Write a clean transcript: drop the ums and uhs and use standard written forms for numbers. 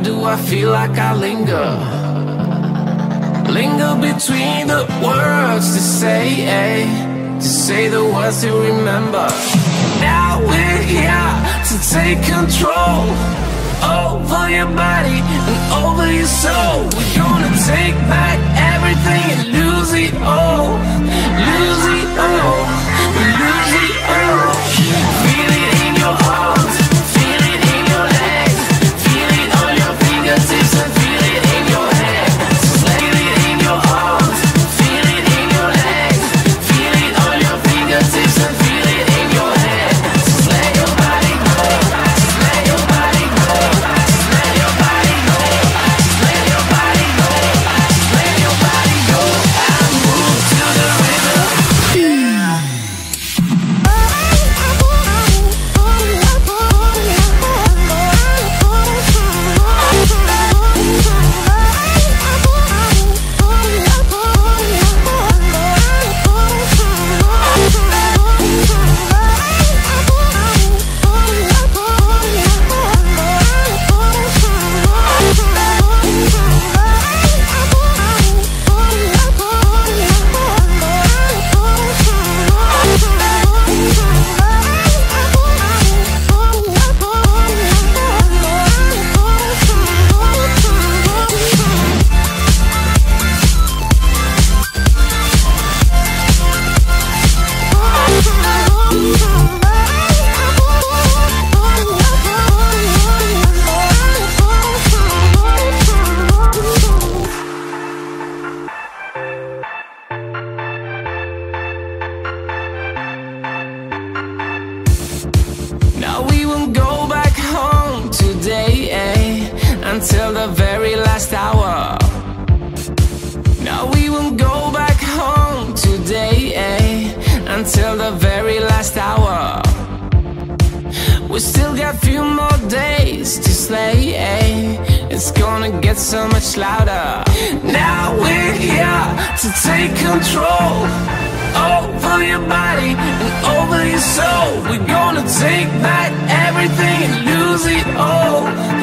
do I feel like I linger? Linger between the words to say the words to remember. Now we're here to take control over your body and over your soul. We're gonna take back everything and lose it all. Lose it all. Lose it all. Feel it in your heart. Feel it in your legs. Feel it on your fingertips and feel it in your head. Feel it in your heart. Feel it in your legs. Feel it on your fingertips and feel it in your head. Just let your body go. Just let your body go. Just let your body go. Just let your body go. Just let your body go. And move to the rhythm. Now we won't go back home today, until the very last hour. Now we won't go back home today, until the very last hour. We still got a few more days to slay, it's gonna get so much louder. Now we're here to take control over your body and over your soul. We're gonna take back everything and lose it all.